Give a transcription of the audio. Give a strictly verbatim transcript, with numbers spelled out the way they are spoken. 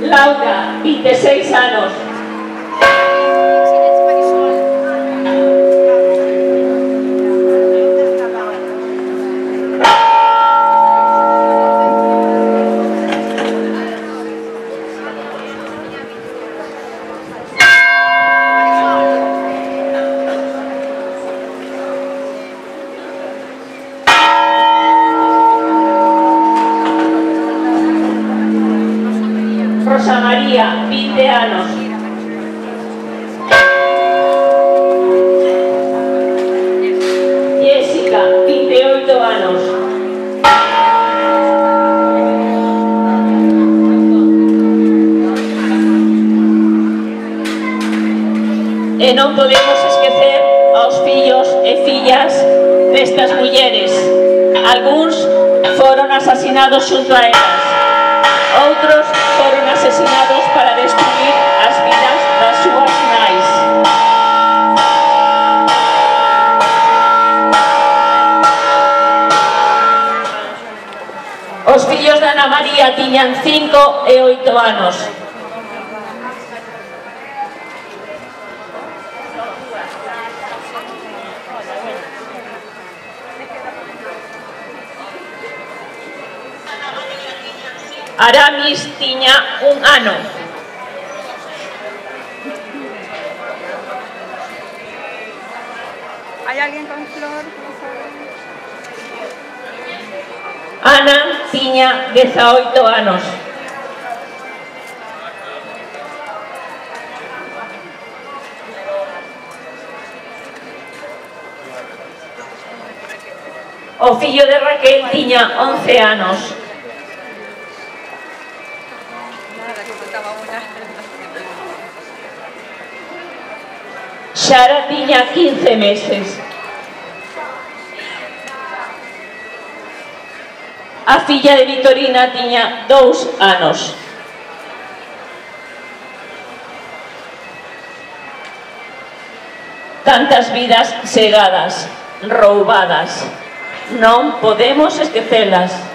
Laura, vinte e seis anos. Rosa María, vinte anos. Jessica, vinte e oito anos. E non podemos esquecer aos fillos e fillas destas mulleres. Algúns foron asasinados xunto a elas. Outros foron asesinados para destruir as vidas das súas nais. Os fillos de Ana María tiñan cinco e oito anos. Aramis tiña un ano. ¿Hay alguien con flor? Ana tiña dezaoito anos. O fillo de Raquel tiña once anos. Xara tiña quince meses. A filla de Vitorina tiña dous anos. Tantas vidas cegadas, roubadas. Non podemos esquecelas.